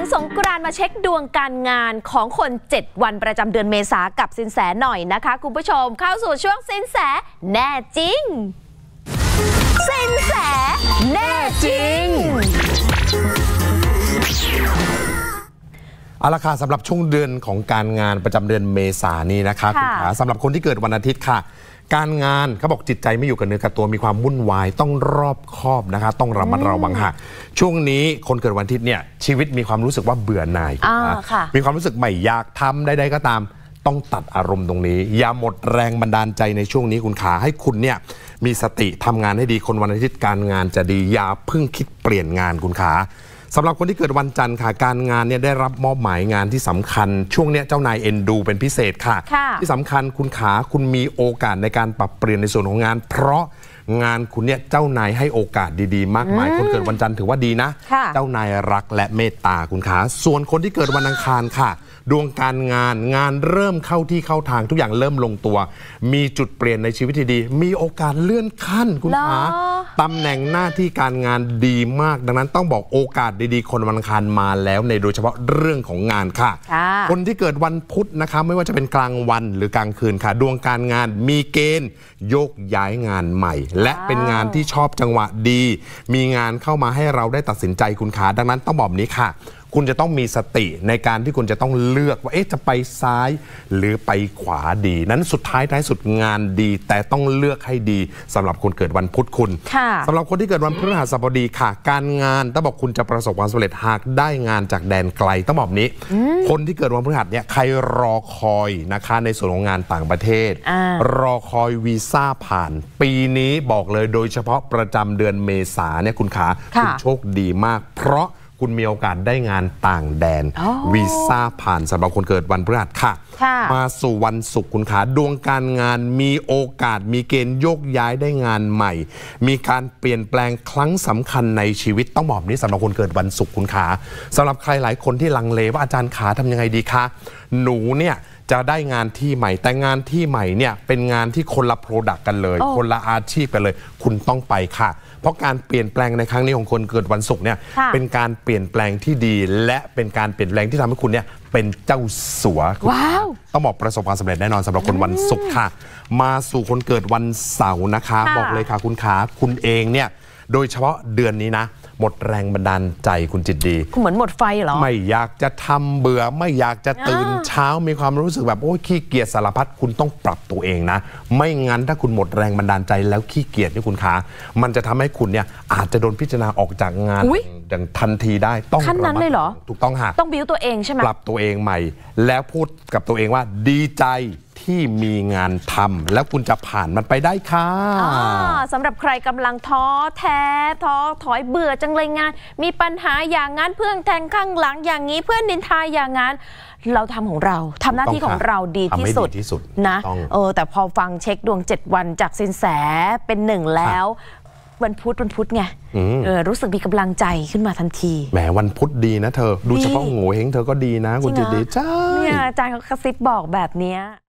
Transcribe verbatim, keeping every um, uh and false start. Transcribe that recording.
สงกรานต์มาเช็คดวงการงานของคนเจ็ดวันประจำเดือนเมษากับสินแสหน่อยนะคะคุณผู้ชมเข้าสู่ช่วงสินแสแน่จริงสินแสแน่จริงเอาละค่ะสำหรับช่วงเดือนของการงานประจำเดือนเมษายนนี้นะคะคุณขาสำหรับคนที่เกิดวันอาทิตย์ค่ะการงานเขาบอกจิตใจไม่อยู่กับเนื้อกับตัวมีความวุ่นวายต้องรอบคอบนะคะต้องระมัดระวังค่ะช่วงนี้คนเกิดวันอาทิตย์เนี่ยชีวิตมีความรู้สึกว่าเบื่อหน่ายมีความรู้สึกไม่อยากทำใดๆก็ตามต้องตัดอารมณ์ตรงนี้อย่าหมดแรงบันดาลใจในช่วงนี้คุณขาให้คุณเนี่ยมีสติทำงานให้ดีคนวันอาทิตย์การงานจะดีอย่าเพิ่งคิดเปลี่ยนงานคุณขาสำหรับคนที่เกิดวันจันทร์ค่ะการงานเนี่ยได้รับมอบหมายงานที่สำคัญช่วงนี้เจ้านายเอ็นดูเป็นพิเศษค่ะที่สำคัญคุณขาคุณมีโอกาสในการปรับเปลี่ยนในส่วนของงานเพราะงานคุณเนี่ยเจ้านายให้โอกาสดีๆมากมายคนเกิดวันจันทร์ถือว่าดีนะเจ้านายรักและเมตตาคุณขาส่วนคนที่เกิดวันอังคารค่ะดวงการงานงานเริ่มเข้าที่เข้าทางทุกอย่างเริ่มลงตัวมีจุดเปลี่ยนในชีวิตที่ดีมีโอกาสเลื่อนขั้นคุณขาตำแหน่งหน้าที่การงานดีมากดังนั้นต้องบอกโอกาสดีๆคนวันอังคารมาแล้วในโดยเฉพาะเรื่องของงานค่ะคนที่เกิดวันพุธนะคะไม่ว่าจะเป็นกลางวันหรือกลางคืนค่ะดวงการงานมีเกณฑ์โยกย้ายงานใหม่และเป็นงานที่ชอบจังหวะดีมีงานเข้ามาให้เราได้ตัดสินใจคุณขาดังนั้นต้องบอกนี้ค่ะคุณจะต้องมีสติในการที่คุณจะต้องเลือกว่าเอ๊ะจะไปซ้ายหรือไปขวาดีนั้นสุดท้ายท้ายสุดงานดีแต่ต้องเลือกให้ดีสำหรับคนเกิดวันพุธคุณสำหรับคนที่เกิดวันพฤหัสบดีค่ะการงานต้องบอกคุณจะประสบความสำเร็จหากได้งานจากแดนไกลต้องบอกนี้คนที่เกิดวันพฤหัสเนี่ยใครรอคอยนะคะในส่วนของงานต่างประเทศรอคอยวีซ่าผ่านปีนี้บอกเลยโดยเฉพาะประจำเดือนเมษาเนี่ยคุณขาคุณโชคดีมากเพราะคุณมีโอกาสได้งานต่างแดนวีซ่าผ่านสำหรับคนเกิดวันพฤหัสค่ะมาสู่วันศุกร์คุณขาดวงการงานมีโอกาสมีเกณฑ์โยกย้ายได้งานใหม่มีการเปลี่ยนแปลงครั้งสำคัญในชีวิตต้องบอกนี้สำหรับคนเกิดวันศุกร์คุณขาสำหรับใครหลายคนที่ลังเลว่าอาจารย์ขาทำยังไงดีคะหนูเนี่ยจะได้งานที่ใหม่แต่งานที่ใหม่เนี่ยเป็นงานที่คนละโปรดักต์กันเลยคนละอาชีพกันเลยคุณต้องไปค่ะเพราะการเปลี่ยนแปลงในครั้งนี้ของคนเกิดวันศุกร์เนี่ยเป็นการเปลี่ยนแปลงที่ดีและเป็นการเปลี่ยนแปลงที่ทำให้คุณเนี่ยเป็นเจ้าสัวว้าวต้องบอกประสบความสำเร็จแน่นอนสำหรับคนวันศุกร์ค่ะมาสู่คนเกิดวันเสาร์นะคะบอกเลยค่ะคุณขาคุณเองเนี่ยโดยเฉพาะเดือนนี้นะหมดแรงบันดาลใจคุณจิตดีเหมือนหมดไฟเหรอไม่อยากจะทำเบื่อไม่อยากจะตื่นเช้ามีความรู้สึกแบบโอ้ยขี้เกียจสารพัดคุณต้องปรับตัวเองนะไม่งั้นถ้าคุณหมดแรงบันดาลใจแล้วขี้เกียจนี่คุณขามันจะทำให้คุณเนี่ยอาจจะโดนพิจารณาออกจากงานอย่างทันทีได้ต้องขั้นนั้นเลยเหรอถูกต้องค่ะต้องบิ้วตัวเองใช่ไหมปรับตัวเองใหม่แล้วพูดกับตัวเองว่าดีใจที่มีงานทำแล้วคุณจะผ่านมันไปได้ค่ะสำหรับใครกำลังท้อแท้ท้อถอยเบื่อจังเลยงานมีปัญหาอย่างงั้นเพื่อนแทงข้างหลังอย่างนี้เพื่อนนินทาอย่างงั้นเราทำของเราทำหน้าที่ของเราดีที่สุดนะเออแต่พอฟังเช็คดวงเจ็ดวันจากสินแสเป็นหนึ่งแล้ววันพุธวันพุธไงเออรู้สึกมีกำลังใจขึ้นมาทันทีแหมวันพุธดีนะเธอดูเฉพาะโง่เฮงเธอก็ดีนะคุณจิตดีจ้าเนี่ยอาจารย์เขากระซิบบอกแบบเนี้ย